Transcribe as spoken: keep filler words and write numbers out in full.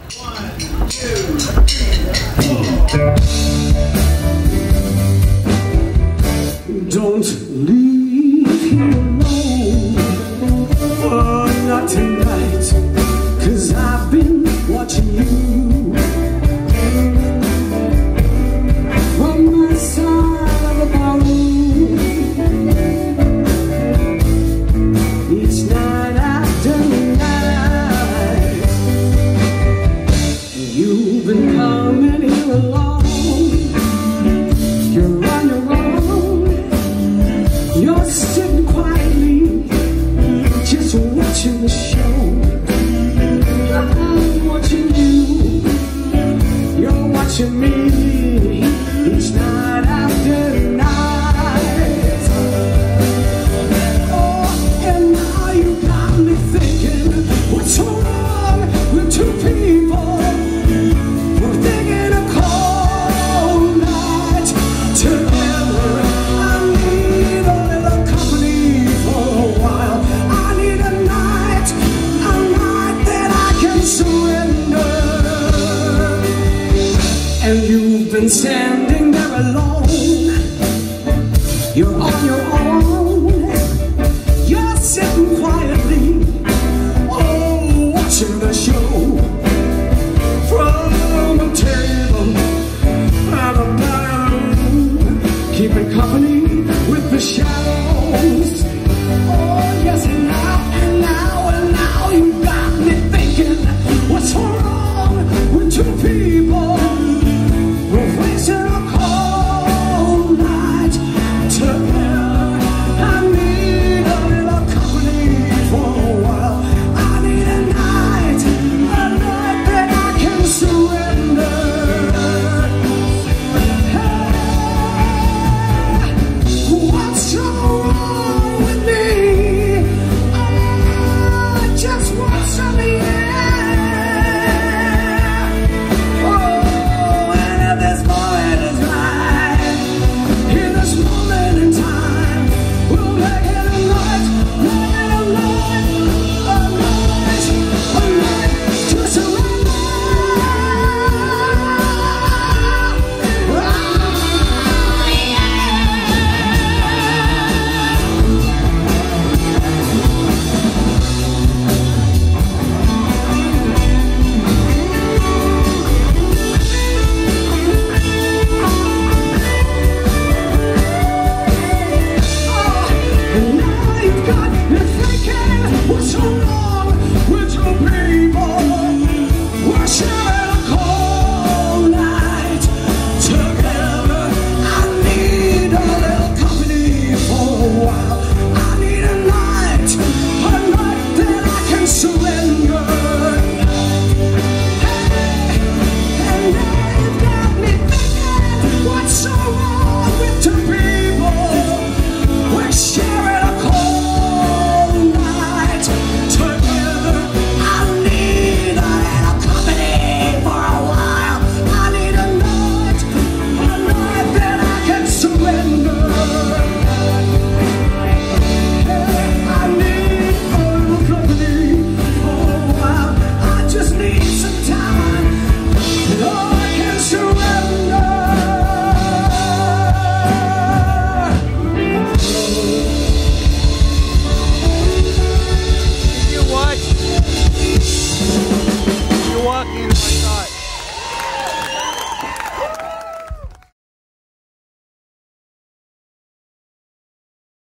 Don't leave here alone, oh, not tonight, 'cause I've been watching you from my side of the ballroom. Each night after night, you've been coming here alone. You're on your own. You're sitting quietly, just watching the show. I'm watching you, you're watching me, each night after night. Oh, and now you got me thinking, what's wrong with two people? We're thinking a cold night together. I need a little company for a while. I need a night, a night that I can surrender. And you've been standing there alone. You're on your